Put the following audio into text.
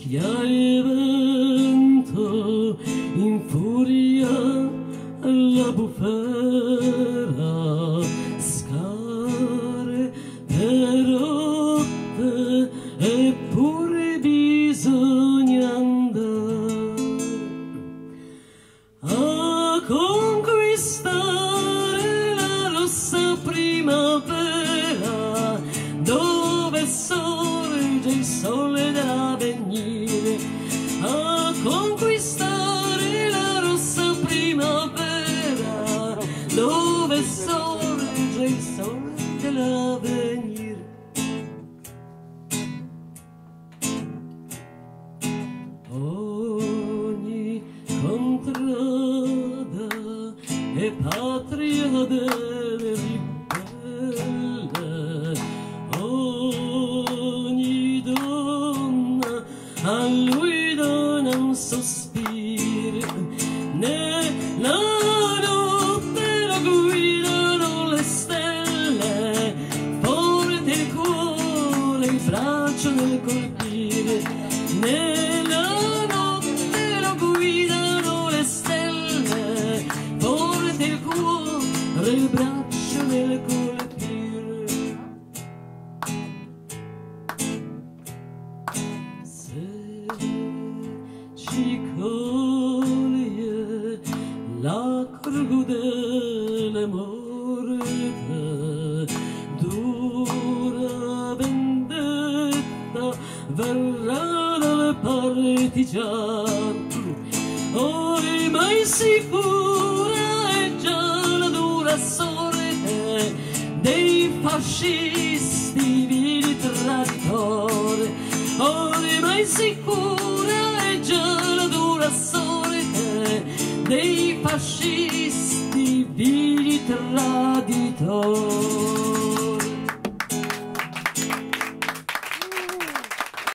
schiaia il vento infuria la bufera, scare rotte, eppure bisogna andare a conquistare la rossa primavera, dove sorge il sole dell'avvenire, a conquistare la rossa primavera, dove sorge il sole dell'avvenire. Ogni contrada è patria delle ribelle, ogni donna a lui dona un sospiro, nella notte la guidano le stelle, forte il cuore, il braccio nel colpire, nella notte la guidano le stelle, forte il cuore, il braccio nel colpire. Ci coglie la crudele morte, dura vendetta verrà dal partigiano, ormai sicura è già la dura sorte dei fascisti vili traditori, ormai sicura è già la dura sorte dei fascisti vili traditori.